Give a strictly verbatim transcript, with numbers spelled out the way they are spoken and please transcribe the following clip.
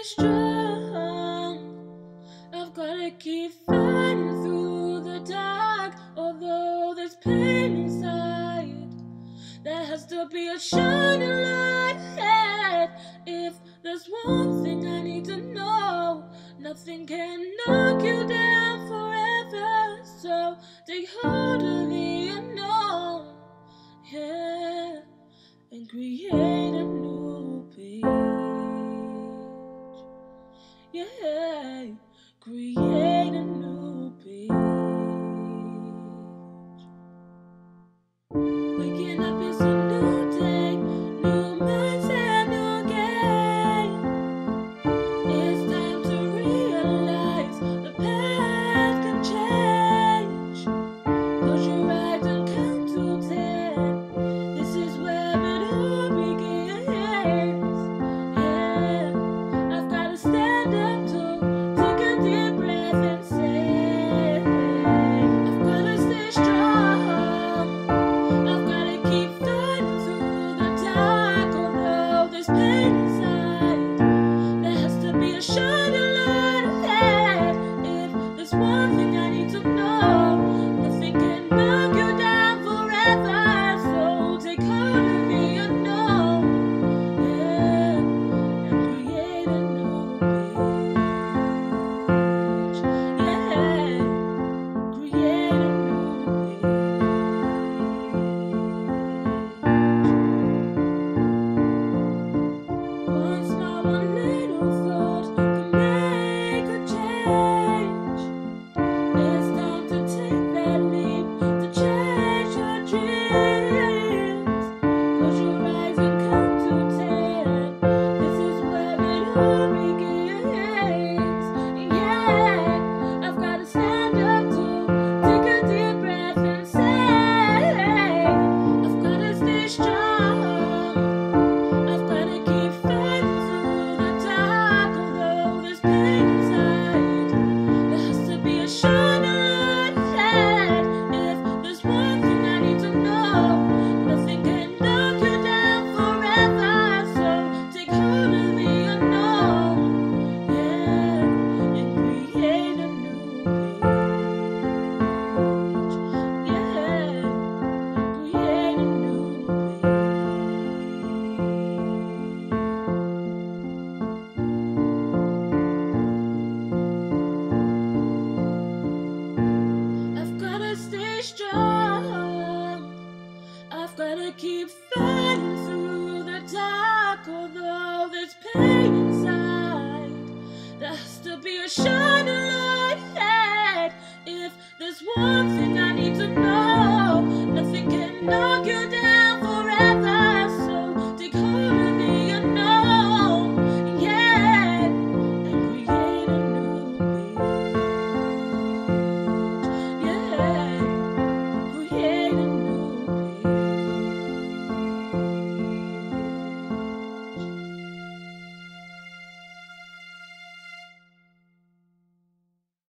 strong. I've gotta keep fighting through the dark, although there's pain inside. There has to be a shining light ahead. If there's one thing I need to know, nothing can knock you down forever. So take hold of the unknown, yeah, and create a new page. Yeah, create a new page. Waking up is a new day, new minds and new game. It's time to realize the path can change. Close your eyes and count to ten. This is where it all begins. Yeah, I've gotta stand up to take a deep breath and say, I've gotta stay strong. I've gotta keep fighting through the dark, although there's pain inside. There has to be a shining light ahead. If there's one thing I need to know, nothing can knock you down forever. So take hold of the unknown, yeah, and create a new page. Yeah, create a new page. One small, one little thought can make a change. It's time to take that leap to change your dreams. Close your eyes and count to ten. This is where it all begins. Yeah, I've gotta stand up to take a deep breath and say, I've gotta stay strong. I've gotta keep fighting through the dark, although there's pain inside. There has to be a shining light ahead. If there's one thing I need to know, nothing can knock you down forever. So take hold of the unknown, yeah, and create a new page. Yeah, create a new page. I've gotta stay strong. I've gotta keep fighting.